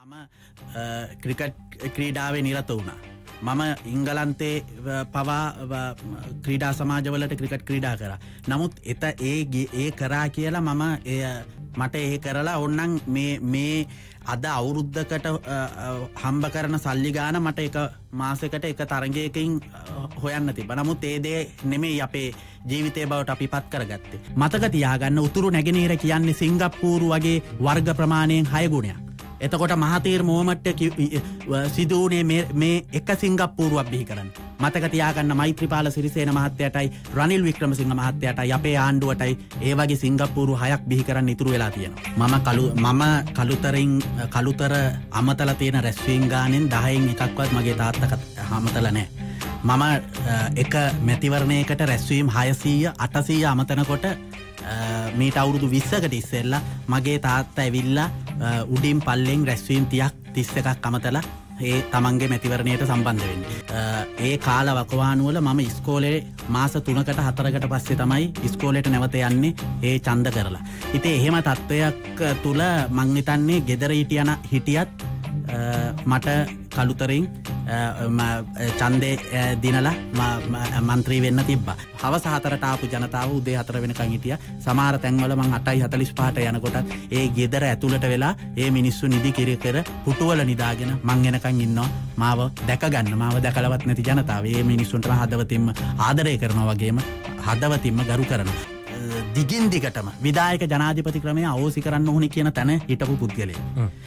මම ක්‍රිකට් ක්‍රීඩාවේ නිරත වුණා. මම ඉංගලන්තේ පවා ක්‍රීඩා සමාජවලට ක්‍රිකට් ක්‍රීඩා කරා. නමුත් ඒ කරා කියලා මට ඒ කරලා ඕන්නම් මේ අද අවුරුද්දකට හම්බ කරන සල්ලි ගාන මට එක මාසෙකට එක තරගයකින් හොයන්න තිබ්බා. නමුත් ඒ දේ නෙමෙයි අපේ ජීවිතේ බවට අපි පත් කරගත්තේ. මතක තියාගන්න උතුරු නැගෙනහිර කියන්නේ සිංගප්පූරු වගේ වර්ග ප්‍රමාණයෙන් 6 ගුණයක්. එතකොට මහතීර් මොහොමඩ් සිදුවුනේ මේ එක සිංගප්පූරුවක් බිහි කරන්න. මතක තියාගන්න මෛත්‍රීපාල සිරිසේන මහත්තයාටයි රනිල් වික්‍රමසිංහ මහත්තයාටයි අපේ ආණ්ඩුවටයි ඒ වගේ සිංගප්පූරු 6ක් බිහි කරන්න ඉතුරු වෙලා තියෙනවා. මම කළුතර අමතල තියෙන රැස්වීම් ගානෙන් 10න් එකක්වත් මගේ තාත්තා අමතල නැහැ. මම එක මැතිවරණයකට රැස්වීම් 600 800 අමතනකොට මීට අවුරුදු 20කට ඉස්සෙල්ලා මගේ තාත්තා ඇවිල්ලා උඩින් පල්ලෙන් රැස්වීම් 30ක් 31ක් අමතලා ඒ තමන්ගේ මැතිවරණයට සම්බන්ධ වෙන්නේ. ඒ කාල වකවානුවල මම ඉස්කෝලේ මාස 3කට 4කට පස්සේ තමයි ඉස්කෝලේට නැවත යන්නේ ඒ ඡන්ද කරලා. ඉතින් එහෙම තත්වයක් තුල මං හිතන්නේ ගෙදර හිටියත් මට කළුතරින් ඡන්දේ දිනලා මන්ත්‍රී වෙන්න තිබ්බා. හවස 4ට ආපු ජනතාව උදේ 4 වෙනකන් හිටියා. සමහර තැන්වල මං 8:45ට යනකොට ඒ ගෙදර ඇතුළට වෙලා ඒ මිනිස්සු නිදි කිරි පුටුවල නිදාගෙන මං එනකන් ඉන්නවා. මාව දැක ගන්න. මාව දැකලවත් නැති ජනතාව. ඒ මිනිස්සුන්ට හදවතින්ම ආදරය කරනවා වගේම හදවතින්ම ගරු කරනවා. දිගින් දිගටම විධායක ජනාධිපති ක්‍රමය අවෝසි කරන්න ඕනි කියන තැන හිටපු පුද්ගලයෙක්.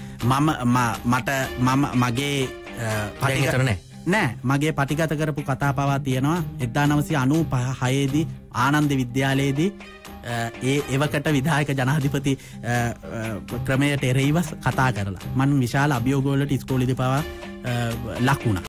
මගේ මගේ පටිගත කරපු කතා පවා තියෙනවා 1996 දී ආනන්ද විද්‍යාලයේදී එවකට විධායක ජනාධිපති ක්‍රමයට එරෙහිව කතා කරලා මම විශාල අභියෝග වලට ඉස්කෝලේදී පවා ලක් වුණා.